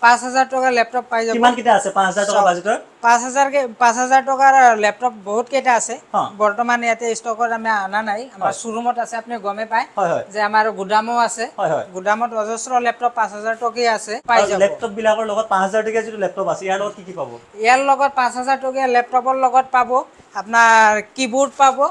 5000 টাকা ল্যাপটপ পাই যাব কিমান কিটা আছে 5000 টাকা বাজেটৰ 5000 টাকাৰ ল্যাপটপ বহুত কেইটা আছে বৰ্তমান ইয়াতে ষ্টকত আমি আনা নাই আমাৰ শোৰুমত আছে আপুনি গমে পায় যে আমাৰ গুদামো আছে গুদামত অজস্ৰ ল্যাপটপ 5000 টকা আছে পাই যাব ল্যাপটপ বিলাকৰ লগত 5000 টকা যিটো ল্যাপটপ আছে ইয়াৰ লগত কি পাব ইয়াৰ লগত 5000 টকা ল্যাপটপৰ লগত পাব আপনার কিবোর্ড পাবো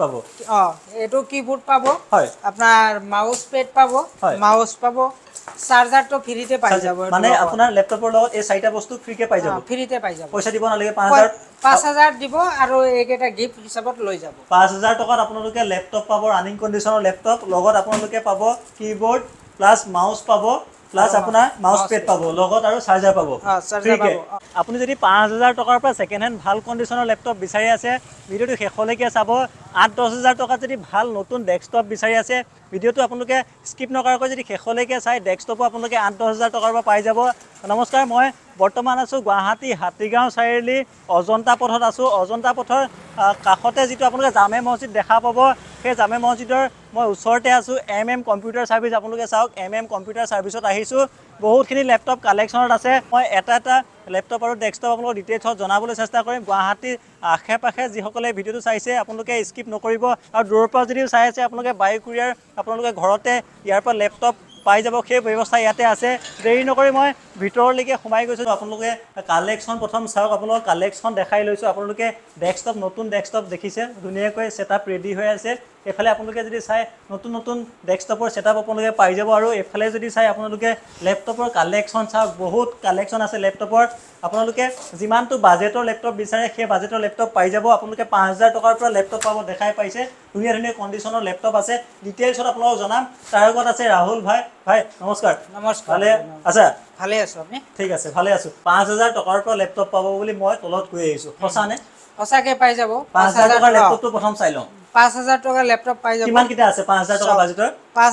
এটো কিবোর্ড পাবো আপনার মাউস প্যাড পাবো মাউস পাবো চার্জার তো ফ্রিতে পাই যাব মানে আপনার ল্যাপটপৰ লগত এই চাৰিটা বস্তু ফ্রিকে পাই যাব ফ্রিতে পাই যাব পইচা দিব নালাগে 5000 দিব আৰু এইকেটা গিফট হিচাপত লৈ যাব 5000 টকাত আপোনালোকে ল্যাপটপ পাব ৰানিং কন্ডিশনৰ ল্যাপটপ লগত আপোনালোকে পাব কিবোর্ড প্লাস মাউস পাব প্লাস আপোনাৰ মাউস প্যাড পাব লগত আৰু চাৰ্জাৰ পাব ফ্রিকে আপুনি যদি 5000 টকাৰ পৰা সেকেন্ড হ্যান্ড ভাল কন্ডিশনৰ ল্যাপটপ বিচাৰি আছে ভিডিওটো শেষলৈকে চাব 8-10000 টকা যদি ভাল নতুন ডেস্কটপ বিচাৰি আছে ভিডিওটো আপোনালোকে স্কিপ নকৰাকৈ যদি শেষলৈকে চাই ডেস্কটপো আপোনালোকে 8-10000 টকাৰ পৰা পাই যাব নমস্কাৰ মই বৰ্তমান আছো গুৱাহাটী হাতীগাঁও চাৰিআলি অজন্তা পথত আছো অজন্তা পথৰ কাষতে যেটো আপোনালোকে জামে মছজিদ দেখা পাব সেই জামে মছজিদৰ মই ওচৰতে আছো কম্পিউটাৰ সাৰ্ভিস আপোনালোকে চাওক কম্পিউটাৰ সাৰ্ভিসত আহিছো বহুতখিনি ল্যাপটপ কালেকশনত আছে মই এটা ল্যাপটপ আৰু ডেস্কটপ আপোনালোকক ডিটেইলছ জনাবলৈ চেষ্টা কৰিম গুৱাহাটী আশে-পাশে যিসকলে ভিডিওটো চাইছে আপোনালোকে স্কিপ নকৰিব আৰু দূৰৰ পৰা যদি চাই আছে আপোনালোকে বাই কুৰিয়াৰ আপোনালোকে ঘৰতে ইয়াৰ পৰা ল্যাপটপ পাই যাব সেই ব্যৱস্থা ইয়াতে আছে দেৰি নকৰি মই ভিতৰলৈকে সোমাই গৈছো আপোনালোকে কালেকশন প্ৰথম চাওক আপোনালোকক কালেকশন দেখাই লৈছো আপোনালোকে ডেস্কটপ নতুন ডেস্কটপ দেখিছে ধুনীয়াকৈ সেটআপ ৰেডি হৈ আছে এফালে আপোনালোকে যদি চাই নতুন ডেস্কটপৰ সেটআপ আপোনালোকে পাই যাব আৰু এফালে যদি চাই আপোনালোকে ল্যাপটপৰ কালেকশন চাওক বহুত কালেকশন আছে ল্যাপটপৰ আপোনালোকে যিমানটো বাজেটৰ ল্যাপটপ বিচাৰে সেই বাজেটৰ ল্যাপটপ পাই যাব আপোনালোকে 5000 টকাৰ পৰা ল্যাপটপ পাব দেখাই পাইছে ধুনীয়া কন্ডিশনৰ ল্যাপটপ আছে ডিটেইলছত আপোনালোকক জনাম তাৰ আগত আছে ৰাহুল ভাই নমস্কাৰ ভালে আছা ভালে আছো আপুনি ঠিক আছে ভালে আছো 5000 টকাৰ পৰা ল্যাপটপ পাব বুলি মই তলত কৈ আহিছো সঁচানে সঁচাকে পাই যাব 5000 টকাৰ ল্যাপটপটো প্ৰথম চাই লওঁ 5000 টাকা ল্যাপটপ পাই যাব কিমান কিটা আছে 5000 টাকা বাজেটৰ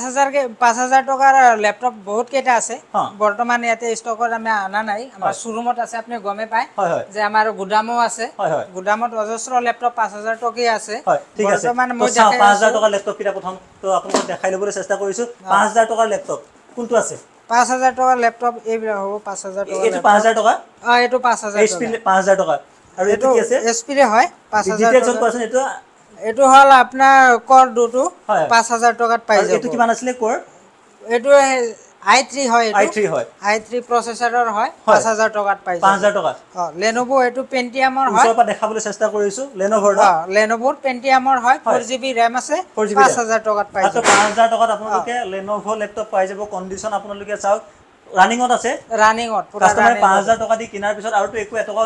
5000 টাকাৰ ল্যাপটপ বহুত কেইটা আছে বৰ্তমান ইয়াতে ষ্টকত আমি আনা নাই আমাৰ শোৰুমত আছে আপুনি গমে পায় যে আমাৰ গুদামো আছে গুদামত অজস্ৰ ল্যাপটপ 5000 টকা আছে ঠিক আছে মানে মই 5000 টকা ল্যাপটপ কিটা প্ৰথম তো আপোনাক দেখাই লবলৈ চেষ্টা কৰিছো 5000 টকাৰ ল্যাপটপ কোনটো আছে 5000 টাকা ল্যাপটপ এইবিলাক হ'ব 5000 টাকা এইটো 5000 টকা এইটো 5000 HP 5000 টকা আৰু এইটো কি আছে HP ৰে হয় 5000 ডিটেইলছ কোৱাচোন এটো হল আপোনাৰ কোৰ 2 5000 টকাত পাই যাব এটো কিমান আছিল কোৰ এটো i3 হয় i3 প্ৰসেসৰৰ হয় 5000 টকাত পাই যাব 5000 টকা Lenovo এটো Pentium-ৰ হয় ওচৰৰ পৰা দেখাবলৈ চেষ্টা কৰিছো Lenovo-ৰ Lenovo Pentium-ৰ হয় 4GB RAM আছে 5000 টকাত পাই যাব 5000 টকাত আপোনালোকে Lenovo ল্যাপটপ পাই যাব কন্ডিশন আপোনালোকে চাওক ৰানিংত আছে ৰানিংত পুৰা কাস্টমাৰ 5000 টকা দি কিনাৰ পিছত আৰু তো একো এটকা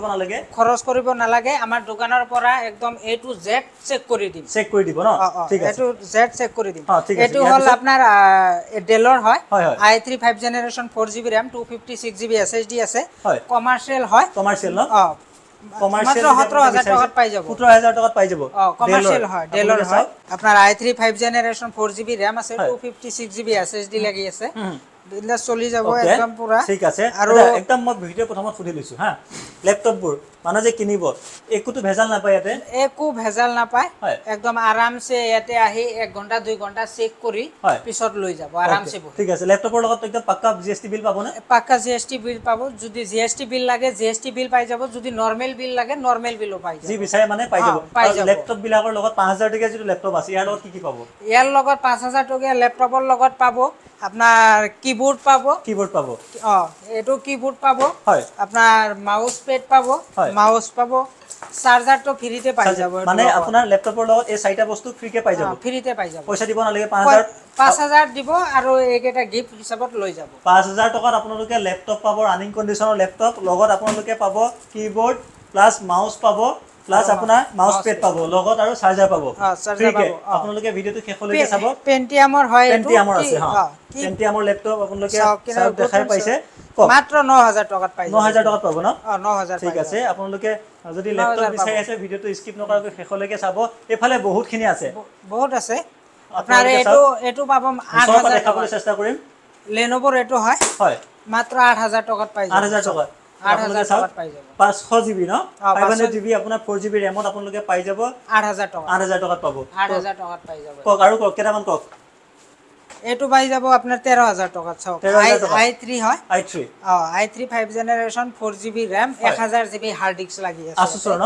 খৰচ কৰিব নালাগে আমাৰ দোকানৰ পৰা একদম A to Z চেক কৰি দিব ন ঠিক আছে A to Z চেক কৰি দিম এটো হল আপোনাৰ ডেলৰ হয় i3 5 generation 4GB RAM 256GB SSD আছে কমাৰ্শিয়াল হয় কমাৰ্শিয়াল ন কমাৰ্শিয়াল 17000 টকাত পাই যাব 17000 টকাত পাই যাব কমাৰ্শিয়াল হয় ডেলৰ হয় আপোনাৰ i3 5 জেনাৰেশন 4GB RAM আছে 256GB SSD লাগি আছে বিজনেস চলি যাব একদম পুরা ঠিক আছে আৰু একদম মই ভিডিও প্ৰথমত ফুটি লৈছো হা ল্যাপটপবোৰ মানে যে কিনিব একোটো ভেজাল নাপায় ইয়াতে একো ভেজাল নাপায় একদম আৰামসে ইয়াতে আহি 1 ঘন্টা 2 ঘন্টা চেক কৰি পিছত লৈ যাব আৰামসে ঠিক আছে ল্যাপটপৰ লগত একদম পাক্কা GST বিল পাব না পাক্কা GST বিল পাব যদি GST বিল লাগে GST বিল পাই যাব যদি নরমাল বিল লাগে নরমাল বিলও পাই যাব জি বিচাৰে মানে পাই যাব ল্যাপটপ বিলাকৰ লগত 5000 টকা যিটো ল্যাপটপ আছে ইয়াৰ লগত কি পাব ইয়াৰ লগত 5000 টকা ল্যাপটপৰ লগত পাব আপনার কিবোর্ড পাবো এটো কিবোর্ড পাবো আপনার মাউস প্যাড পাবো মাউস পাবো চার্জার তো ফ্রিতে পাই যাব মানে আপোনাৰ ল্যাপটপৰ লগত এই চাৰিটা বস্তু ফ্রিকে পাই যাব ফ্রিতে পাই যাব পইচা দিব নালাগে 5000 দিব আৰু এইকেটা গিফট হিচাপত লৈ যাব 5000 টকাত আপোনালোকে ল্যাপটপ পাব ৰানিং কন্ডিশনৰ ল্যাপটপ লগত আপোনালোকে পাব কিবোর্ড প্লাস মাউস পাব প্লাস আপোনাৰ মাউস প্যাড পাব লগত আৰু চাৰ্জাৰ পাব ফ্রিকে আপোনালোকে ভিডিওটো শেষলৈকে চাব Pentium-ৰ হয় Pentium-ৰ আছে Pentium-ৰ ল্যাপটপ আপোনালোকে সব দেখাই পাইছে মাত্ৰ 9000 টকাত পাই যাব 9000 টকাত পাব ন 9000 ঠিক আছে আপোনালোকে যদি ল্যাপটপ বিচাৰি আছে ভিডিওটো স্কিপ নকৰাকৈ শেষলৈকে চাব এফালে বহুতখিনি আছে বহুত আছে আপোনাৰ এটো পাব 8000 দেখাবলৈ চেষ্টা কৰিম Lenovo এটো হয় মাত্ৰ 8000 টকাত পাই যাব 8000 টকা 8000 টকাত পাই যাব 500GB ন 500GB আপোনাৰ 4GB RAM ত আপোনালোকে পাই যাব 8000 টকা 8000 টকাত পাব 8000 টকাত পাই যাব কক আৰু কক কেটামান কক এটো পাই যাব আপনার 13000 টাকা চাও i3 হয় i3 i3 5 generation 4GB RAM 1000GB hard disk লাগি আছে Asus ন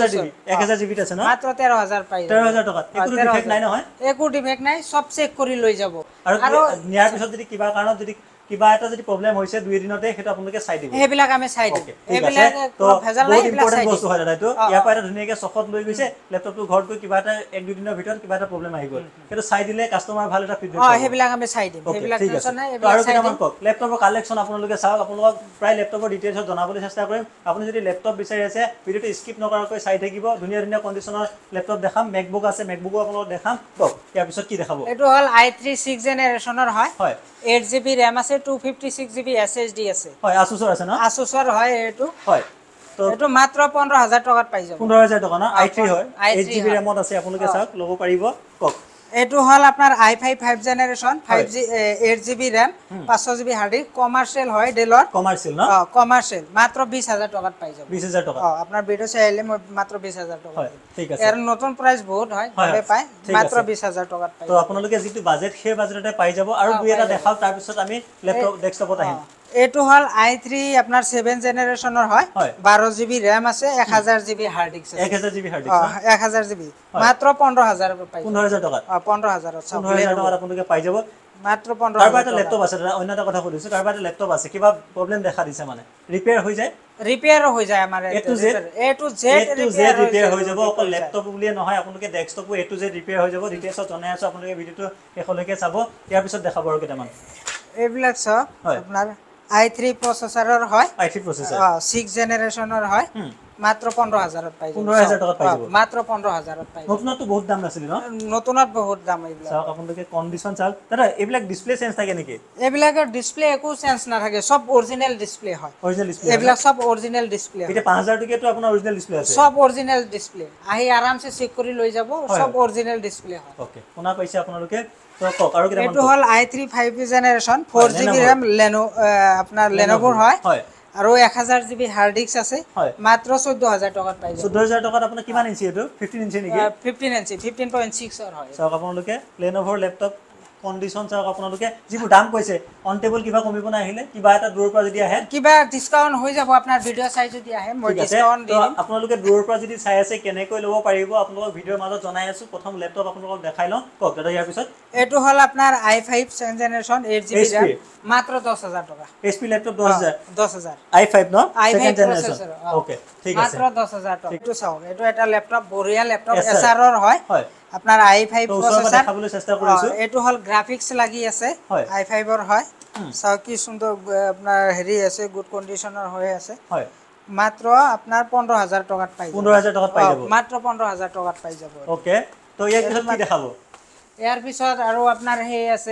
1000GB আছে না মাত্র 13000 পাই 13000 টাকা একো ডিফেক্ট নাই নহয় একো ডিফেক্ট নাই সব চেক কৰি লৈ যাব আৰু নিয়াৰ পিছত যদি কিবা কাৰণত যদি কিবা এটা যদি প্ৰবলেম হৈছে দুই দিনতে হেটো আপোনালোকে চাই দিব হেবিলাক আমি চাই দিম হেবিলাক ভেজাল নাই হেবিলাক চাই বস্তু হয় দাদাটো ইয়াৰ পৰা ধুনীয়াকে চখত লৈ গৈছে ল্যাপটপটো ঘৰত গৈ কিবা এটা এক দুই দিনৰ ভিতৰত কিবা এটা প্ৰবলেম আহি গ'ল হেটো চাই দিলে কাস্টমাৰ ভাল এটা ফিডবেক পাব হেবিলাক আমি চাই দিম হেবিলাক টেনচন নাই আৰু কেনেমান কক ল্যাপটপৰ কালেকচন আপোনালোকে চাওক আপোনালোকক প্ৰায় ল্যাপটপৰ ডিটেইলছ জনাবলৈ চেষ্টা কৰিম আপুনি যদি ল্যাপটপ বিচাৰি আছে ভিডিওটো স্কিপ নকৰাকৈ চাই থাকিব ধুনীয়া ধুনীয়া কন্ডিশনৰ ল্যাপটপ দেখাম মেকবুক আছে মেকবুকো আপোনালোকক দেখাম কক ইয়াৰ পিছত কি দেখাব এটো হল i3 6 জেনাৰেশনৰ হয় 8GB RAM আছে 256GB SSD আছে হয় Asusৰ আছে না Asusৰ হয় এটো হয় তো এটো মাত্ৰ 15000 টাকাত পাই যাব 15000 টাকা না i3 হয় 8GB RAM আছে আপোনালোকে চাওক ল'ব পাৰিব কক এটো হল আপনার i5 5 generation 5G 8GB RAM 500GB hard disk commercial হয় ডেলর কমার্শিয়াল না কমার্শিয়াল মাত্র 20000 টাকাত পাই যাব 20000 টাকা আপনার ভিডিও চাইলে মাত্র 20000 টাকা হয় ঠিক আছে এর নতুন প্রাইস বহুত হয় তবে পায় মাত্র 20000 টাকাত পাই তো আপোনালোকে যেটো বাজেট সেই বাজেটতে পাই যাব আৰু দুই এটা দেখাও তাৰ পিছত আমি ল্যাপটপ ডেস্কটপত আহিম এটো হল i3 আপনার 7 জেনারেশনৰ হয় 12GB RAM আছে 1000GB হার্ড ডিস্ক আছে 1000GB হার্ড ডিস্ক 1000GB মাত্র 15000 পাই 15000 টাকা 15000 15000 টাকা আপোনালোকে পাই যাব মাত্র 15000 কারবা এটা ল্যাপটপ আছে অন্য এটা কথা কইছো কারবা এটা ল্যাপটপ আছে কিবা প্রবলেম দেখা দিছে মানে রিপেয়ার হৈ যায় রিপেয়ার হৈ যায় আমাৰ A to Z রিপেয়ার হৈ যাব অকল ল্যাপটপ বুলিয়ে নহয় আপোনালোকে ডেস্কটপও A to Z ৰিপেয়াৰ হৈ যাব ডিটেইলছ জনাই আছো আপোনালোকে ভিডিওটো শেষলৈকে চাব ইয়াৰ পিছত দেখাব আৰু কেটামান এইবিলাক সব আপোনাৰ i3 প্ৰসেসৰৰ হয় i3 প্ৰসেসৰ 6 জেনারেশনৰ হয় মাত্র 15000 পাই যাব 15000 টাকা পাই যাব মাত্র 15000 পাই যাব নতুনটো বহুত দাম আছিল ন নতুনত বহুত দাম এইবিলাক চাওক আপোনালোকে কন্ডিশন চাওক দাদা এইবিলাক ডিসপ্লে চেঞ্জ থাকে নেকি এইবিলাকৰ ডিসপ্লে একো চেঞ্জ নাথাকে সব অৰিজিনাল ডিসপ্লে হয় অৰিজিনাল ডিসপ্লে এইবিলাক সব অৰিজিনাল ডিসপ্লে এটা 5000 টকিয়াটো আপোনাৰ অৰিজিনাল ডিসপ্লে আছে সব অৰিজিনাল ডিসপ্লে আহি আৰামসে চেক কৰি লৈ যাব সব অৰিজিনাল ডিসপ্লে হয় ওকে কোনা পাইছে আপোনালোকে তো কক আৰু কেটামান এটো হল i3 5 জেনারেশন 4GB RAM আপনার Lenovo হয় আৰু 1000GB হার্ড ডিস্ক আছে মাত্ৰ 14000 টাকাত পাই যাব 14000 টাকাত আপোনাৰ কিমান ইঞ্চি এটো 15 ইঞ্চি নেকি 15 ইঞ্চি 15.6 এর হয় চাওক আপোনালোকে Lenovo ল্যাপটপ কন্ডিশন চাওক আপোনালোকে যিবোৰ দাম কৈছে অন টেবল কিবা কমিব না আহিলে কিবা এটা দূৰৰ পৰা যদি আহে কিবা ডিসকাউন্ট হৈ যাব আপোনাৰ ভিডিও চাই যদি আহে মই ডিসকাউন্ট দিম আপোনালোকে দূৰৰ পৰা যদি চাই আছে কেনেকৈ ল'ব পাৰিব আপোনালোকক ভিডিওৰ মাজত জনাই আছো প্ৰথম ল্যাপটপ আপোনালোকক দেখাই লওঁ কক দাদা ইয়াৰ পিছত এটো হল আপনার i5 7 জেনারেশন 8GB RAM মাত্র 10000 টাকা HP ল্যাপটপ 10000 i5 ন i5 জেনারেশন ওকে ঠিক আছে মাত্র 10000 টাকা এটো চাও এটো এটা ল্যাপটপ বঢ়িয়া ল্যাপটপ SR ৰ হয় আপনার i5 প্রসেসর দেখাবলৈ চেষ্টা কৰিছো এটো হল গ্রাফিক্স লাগি আছে i5 ৰ হয় চাও কি সুন্দৰ আপনার হেৰি আছে গুড কন্ডিশনৰ হৈ আছে হয় মাত্র আপনার 15000 টাকাত পাই যাব 15000 টাকাত পাই যাব মাত্র 15000 টাকাত পাই যাব ওকে তো ইয়াৰ পিছত কি দেখাব ইয়াৰ পিছত আৰু আপনার হে আছে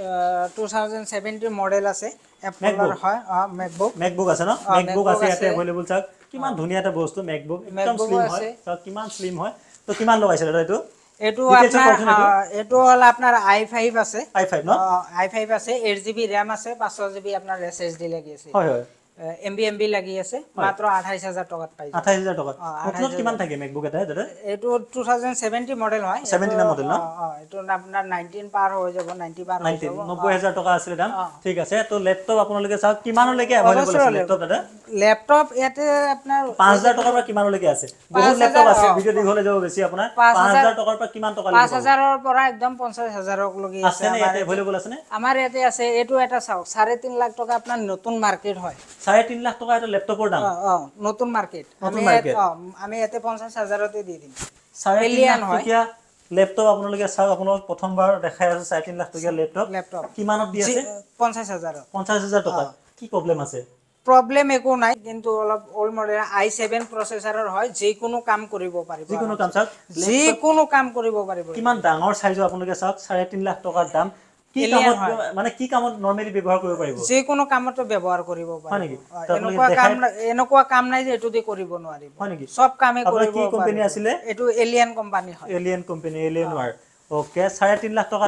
2017 মডেল আছে এপলৰ হয় মেকবুক আছে ন মেকবুক আছে ইয়াতে अवेलेबल চাওক কিমান ধুনীয়া এটা বস্তু মেকবুক একদম স্লিম হয় চাওক কিমান স্লিম হয় তো কিমান লগাইছে দাদা এটো এটো হল আপনার i5 আছে i5 ন i5 আছে 8GB RAM আছে 500GB আপনার SSD লাগি আছে হয় হয় MB লাগি আছে মাত্র 28000 টাকাত পাই যাব 28000 টাকা কত কিমান থাকে মেকবুক এটা দাদা এটো 2017 মডেল হয় 17 না মডেল না এটো আপনার 19 পার হৈ যাব 90 পার হৈ যাব 90000 টাকা আছে দাম ঠিক আছে তো ল্যাপটপ আপোনালোকে চাওক কিমানলৈকে अवेलेबल আছে ল্যাপটপ দাদা ল্যাপটপ এতে আপনার 5000 টাকাৰ পৰা কিমানলৈকে আছে বহুত ল্যাপটপ আছে ভিডিও দিবলৈ যাব বেছি আপোনাৰ 5000 টাকাৰ পৰা কিমান টকা লাগিব 5000 ৰ পৰা একদম 50000 ক লগি আছে আমাৰ ইয়াতে अवेलेबल আছে নে আমাৰ ইয়াতে আছে এটো এটা চাওক 3.5 লাখ টাকা আপনার নতুন মার্কেট হয় 3.5 লাখ টাকা এটা ল্যাপটপৰ দাম নতুন মার্কেট আমি এতে 50000 তে দি দিম 3.5 লাখ টকা ল্যাপটপ আপোনালোকে চাওক আপোনালোক প্ৰথমবাৰ দেখাই আছে 3.5 লাখ টকা ল্যাপটপ কিমানত দি আছে 50000 টকা কি প্ৰবলেম আছে প্রবলেম একো নাই কিন্তু অলপ ওল্ড মডেল i7 প্রসেসৰৰ হয় যে কোনো কাম কৰিব পাৰিব যে কোনো কাম চাওক যে কোনো কাম কৰিব পাৰিব কিমান ডাঙৰ সাইজ আপোনালোকে চাওক 3.5 লাখ টকাৰ দাম কি কামত মানে কি কামত নরমালি ব্যৱহাৰ কৰিব পাৰিব যে কোনো কামত ব্যৱহাৰ কৰিব পাৰিব এনেকুৱা কাম নাই যে এটো দি কৰিব নোৱাৰিব হয় নেকি সব কামে কৰিব কি কোম্পানী আছিল এটো এলিয়ান কোম্পানী হয় Alien company Alienware okay 3.5 lakh টাকা দাম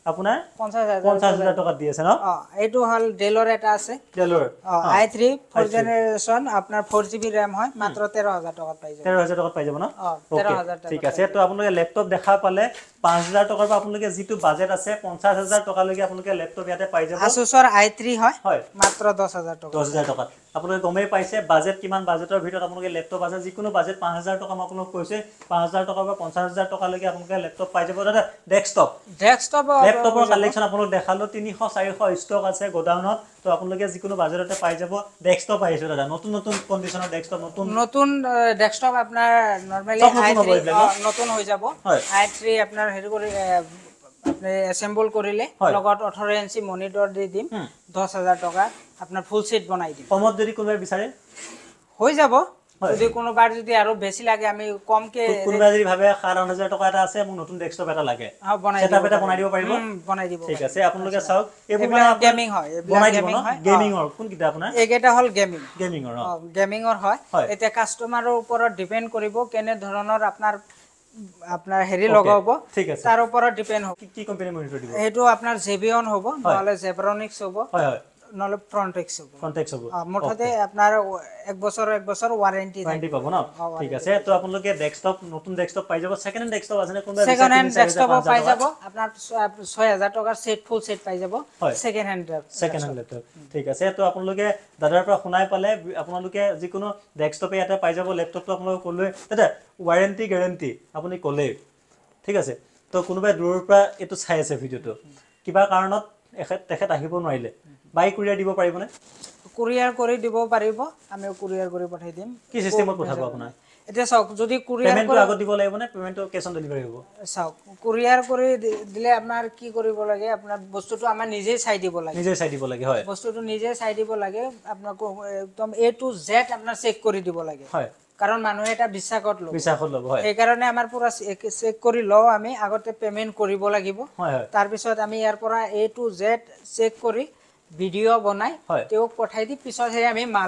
আপোনাৰ 50,000 টকাত দি আছে ন এইটো হল ডেলৰ এটা আছে ডেলৰ i3 4th জেনাৰেশন আপোনাৰ 4GB RAM হয় মাত্ৰ 13,000 টকাত পাই যাব 13,000 টকাত পাই যাব ন 13,000 টকা ঠিক আছে তো আপোনালোকে ল্যাপটপ দেখা পালে 5,000 টকাৰ পৰা আপোনালোকে যেটো বাজেট আছে 50,000 টকা লৈকে আপোনালোকে ল্যাপটপ ইয়াতে পাই যাব Asusৰ i3 হয় মাত্ৰ 10,000 টকা 10,000 টকা আপোনালোকে গমেই পাইছে বাজেট কিমান বাজেটৰ ভিতৰত আপোনালোকে ল্যাপটপ আছে যিকোনো বাজেট 5,000 টকা মই আপোনালোকক কৈছে 5,000 টকাৰ পৰা 50,000 টকা লৈকে আপোনালোকে ল্যাপটপ পাই যাব দাদা ডেস্কটপ ল্যাপটপৰ কালেকচন আপোনালোক দেখালো 300-400 ষ্টক আছে গোডাউনত তো আপোনালোকে যিকোনো বাজেটতে পাই যাব ডেস্কটপ আহিছে দাদা নতুন নতুন কন্ডিশনৰ ডেস্কটপ নতুন ডেস্কটপ আপোনাৰ নরমালি i3 নতুন হৈ যাব i3 আপোনাৰ হেৰি কৰি আপনি অ্যাসেম্বল কৰিলে লগত 18 ইঞ্চি মনিটৰ দি দিম 10,000 টকা আপোনাৰ ফুল সেট বনাই দিম কমত যদি কোনোবাই বিচাৰে হৈ যাব যদি কোনোবাৰ যদি আৰু বেছি লাগে আমি কমকে কোনোবাই যদি ভাবে 7,000 টকা এটা আছে মোক নতুন ডেস্কটপ এটা লাগে সেটআপ এটা বনাই দিব পাৰিব বনাই দিব ঠিক আছে আপোনালোকে চাওক এইবোৰ গেমিং হয় বনাই দিব ন গেমিংৰ কোন কিটা আপোনাৰ এইকেটা হল গেমিংৰ গেমিংৰ হয় এটা কাস্টমাৰৰ ওপৰত ডিপেন্ড কৰিব কেনে ধৰণৰ আপনার হেৰি লগাব ঠিক আছে তাৰ ওপৰত ডিপেন্ড হ'ব কি কোম্পানী মনিটৰ দিব হেটো আপনার Xeon হ'ব নহলে Zebronics হ'ব হয় হয় নহলে Frontex হ'ব মুঠতে আপনার এক বছৰ ওয়ারেন্টি পাব ন ঠিক আছে তো আপোনালোকে ডেস্কটপ নতুন ডেস্কটপ পাই যাব সেকেন্ড হ্যান্ড ডেস্কটপ আছে নে কোনবা সেকেন্ড হ্যান্ড ডেস্কটপ পাই যাব আপনার 6,000 টকাৰ সেট ফুল সেট পাই যাব সেকেন্ড হ্যান্ড ল্যাপটপ ঠিক আছে তো আপোনালোকে দাদাৰ পৰা শুনাই পালে আপোনালোকে যিকোনো ডেস্কটপে ইয়াতে পাই যাব ল্যাপটপটো আপোনালোক কলৈ দাদা ওয়ারেন্টি গ্যারান্টি আপুনি কলে ঠিক আছে তো কোনোবাই দূৰৰ পৰা এটো চাই আছে ভিডিওটো কিবা কাৰণত তেখেত আহিব নোৱাৰিলে বাই কুৰিয়াৰ দিব পাৰিবনে কুৰিয়াৰ কৰি দিব পাৰিব আমি কুৰিয়াৰ কৰি পঠাই দিম কি সিস্টেমত পঠাব আপোনাৰ এটা চাওক যদি কুৰিয়াৰ পেমেন্টটো আগত দিব লাগিব নে পেমেন্টটো কেছ অন ডেলিভাৰি হ'ব চাওক কুৰিয়াৰ কৰি দিলে আপোনাৰ কি কৰিব লাগে আপোনাৰ বস্তুটো আমাৰ নিজে চাই দিব লাগে হয় বস্তুটো নিজে চাই দিব লাগে আপোনাক একদম A to Z আপোনাৰ চেক কৰি দিব লাগে হয় কাৰণ মানুহে এটা বিশ্বাসত ল'ব হয় এই কাৰণে আমাৰ পুৰা চেক কৰি লও আমি আগতে পেমেন্ট কৰিব লাগিব হয় তাৰ পিছত আমি ইয়াৰ পৰা A to Z চেক কৰি ভিডিও বনাই তেওক পঠাই দি পিছত হে আমি মাল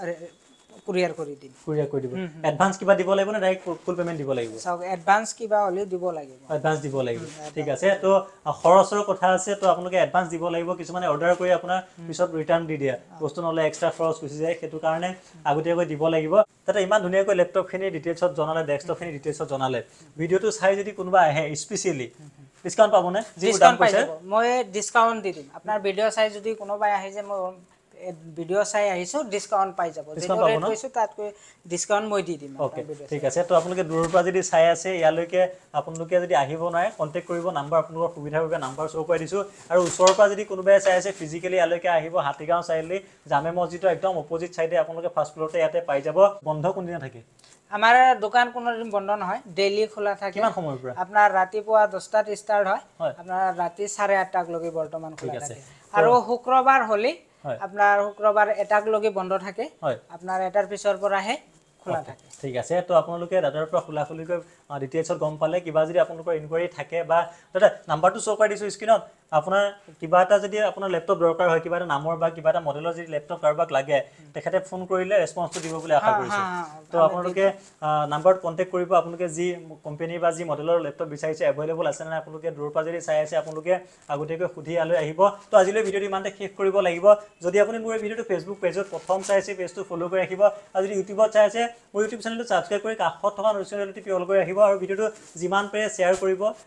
কুৰিয়াৰ কৰি দিম এডভান্স কিবা দিব লাগিব না ডাইৰেক্ট ফুল পেমেন্ট দিব লাগিব সব এডভান্স কিবা হলি দিব লাগিব ঠিক আছে তো খৰচৰ কথা আছে তো আপোনালোকে এডভান্স দিব লাগিব কিছুমানে অৰ্ডাৰ কৰি আপোনাৰ পিছত ৰিটাৰ্ন দি দিয়া বস্তু নহলে এক্সট্ৰা খৰচ গুচি যায় সেইটো কাৰণে আগতীয়াকৈ দিব লাগিব তাতে ইমান ধুনীয়াকৈ ল্যাপটপ খিনি ডিটেইলছত জনালে ডেস্কটপ খিনি ডিটেইলছত জনালে ভিডিওটো চাই যদি কোনোবা আহে স্পেশালি ডিসকাউন্ট পাবনে ডিসকাউন্ট পাই যাব মই ডিসকাউন্ট দি দিম আপোনাৰ ভিডিও চাই যদি কোনোবাই আহে যে মই ভিডিও চাই আহিছো ডিসকাউন্ট পাই যাব যেটো ৰেট কৈছো তাতকৈ ডিসকাউন্ট মই দি দিম ওকে ঠিক আছে তো আপোনালোকে দূৰৰ পৰা যদি চাই আছে ইয়ালৈকে আপোনালোকে যদি আহিব নাই কন্টাক্ট কৰিব নাম্বাৰ আপোনালোকৰ সুবিধাৰ বাবে নাম্বাৰ শ্ব কৰি দিছো আৰু ওচৰৰ পৰা যদি কোনোবাই চাই আছে ফিজিক্যালি ইয়ালৈকে আহিব হাতীগাঁও চাইলি জামে মছজিদৰ একদম অপোজিট সাইডে আপোনালোকে ফাৰ্স্ট ফ্লোৰতে ইয়াতে পাই যাব বন্ধ কোন দিনা থাকে আমাৰ দোকান কোনো দিন বন্ধ নহয় ডেইলি খোলা থাকে কিমান সময়ৰ পৰা আপোনাৰ ৰাতিপুৱা 10টাত ষ্টাৰ্ট হয় আপোনাৰ ৰাতি 8:30 লৈকে বৰ্তমান খোলা থাকে আৰু শুক্ৰবাৰ হলি আপনার শুক্রবার এটাক লগি বন্ধ থাকে আপনার এটার পিছৰ পৰা হে খোলা থাকে ঠিক আছে তো আপোনালোকে দাদাৰ পৰা খোলাখুলিকৈ ডিটেইলছত গম পালে কিবা যদি আপোনালোকৰ ইনকুৱাৰি থাকে বা দাদা নাম্বাৰটো শ্ব কৰি দিছো স্ক্ৰিনত আপোনাৰ কিবা এটা যদি আপোনাৰ ল্যাপটপ দৰকাৰ হয় কিবা এটা নামৰ বা কিবা এটা মডেলৰ যদি ল্যাপটপ কাৰোবাক লাগে তেখেতে ফোন কৰিলে ৰেসপন্সটো দিব বুলি আশা কৰিছো তো আপোনালোকে নাম্বাৰত কন্টাক্ট কৰিব আপোনালোকে যি কোম্পানী বা যি মডেলৰ ল্যাপটপ বিচাৰিছে এভেইলেবল আছে না আপোনালোকে দূৰৰ পৰা যদি চাই আছে আপোনালোকে আগতীয়াকৈ সুধি আলৈ আহিব তো আজিলৈ ভিডিওটো ইমানতে শেষ কৰিব লাগিব যদি আপুনি মোৰ ভিডিওটো ফেসবুক পেজত প্ৰথম চাই আছে পেজটো ফলো কৰি ৰাখিব আৰু যদি ইউটিউবত চাই আছে মোৰ ইউটিউব চেনেলটো সাবস্ক্ৰাইব কৰি কাষত থকা নটিফিকেশ্যন টিপি অল কৰি ৰাখিব আৰু ভিডিওটো যিমান পাৰে শ্বেয়াৰ কৰিব